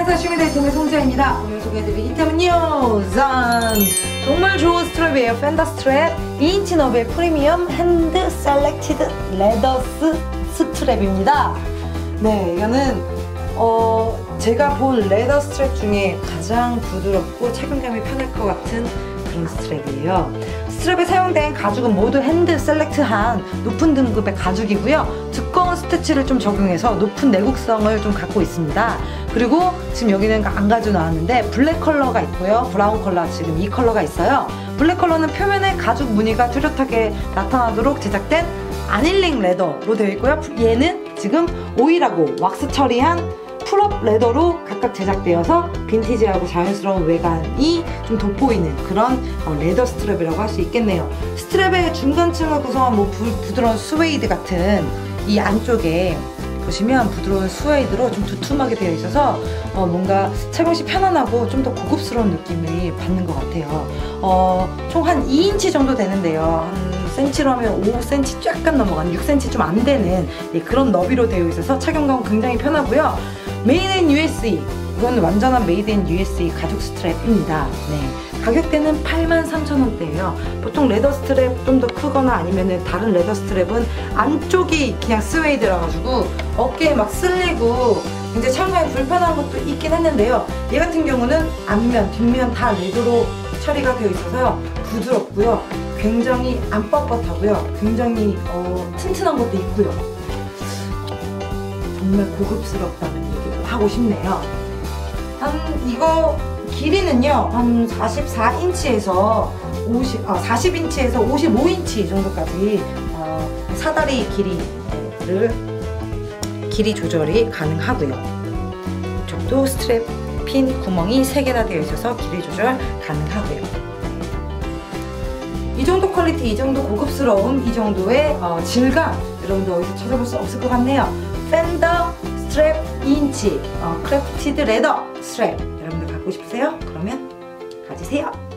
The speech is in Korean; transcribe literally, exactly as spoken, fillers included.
안녕하세요. 슈미데이팀의 송지아입니다. 오늘 소개해드릴 이템은요, 짠! 정말 좋은 스트랩이에요. 펜더 스트랩 이 인치 너비의 프리미엄 핸드 셀렉티드 레더스 스트랩입니다. 네, 이거는 어, 제가 본 레더 스트랩 중에 가장 부드럽고 착용감이 편할 것 같은 그런 스트랩이에요. 스트랩에 사용된 가죽은 모두 핸드 셀렉트한 높은 등급의 가죽이고요. 두꺼운 스티치를 좀 적용해서 높은 내구성을 좀 갖고 있습니다. 그리고 지금 여기는 안 가져 나왔는데 블랙 컬러가 있고요. 브라운 컬러, 지금 이 컬러가 있어요. 블랙 컬러는 표면에 가죽 무늬가 뚜렷하게 나타나도록 제작된 아닐링 레더로 되어 있고요. 얘는 지금 오일하고 왁스 처리한 풀업 레더로 각각 제작되어서 빈티지하고 자연스러운 외관이 좀 돋보이는 그런 어, 레더 스트랩이라고 할 수 있겠네요. 스트랩의 중간층을 구성한 뭐 부, 부드러운 스웨이드 같은 이 안쪽에 보시면 부드러운 스웨이드로 좀 두툼하게 되어 있어서 어, 뭔가 착용 시 편안하고 좀 더 고급스러운 느낌을 받는 것 같아요. 어, 총 한 이 인치 정도 되는데요. 한 센치로 하면 오 센치 약간 넘어가는 육 센치 좀 안 되는 네, 그런 너비로 되어 있어서 착용감은 굉장히 편하고요. 메이드 인 유에스에이, 이건 완전한 메이드 인 유에스에이 가죽 스트랩입니다. 네, 가격대는 팔만 삼천 원대예요. 보통 레더 스트랩 좀 더 크거나 아니면 다른 레더 스트랩은 안쪽이 그냥 스웨이드라 가지고 어깨에 막 쓸리고 굉장히 착용감이 불편한 것도 있긴 했는데요. 얘 같은 경우는 앞면, 뒷면 다 레더로 처리가 되어 있어서요. 부드럽고요. 굉장히 안 뻣뻣하고요. 굉장히 어, 튼튼한 것도 있고요. 정말 고급스럽다는 얘기를 하고 싶네요. 한 이거 길이는요 한 사십사 인치에서 오십, 아, 사십 인치에서 오십오 인치 정도까지 어, 사다리 길이를 길이 조절이 가능하고요. 이쪽도 스트랩 핀 구멍이 세 개나 되어 있어서 길이 조절 가능하고요. 이 정도 퀄리티, 이 정도 고급스러움, 이 정도의 어, 질감 여러분들 어디서 찾아볼 수 없을 것 같네요. 펜더 스트랩 이 인치 어, 크래프티드 레더 스트랩 여러분들 갖고 싶으세요? 그러면 가지세요.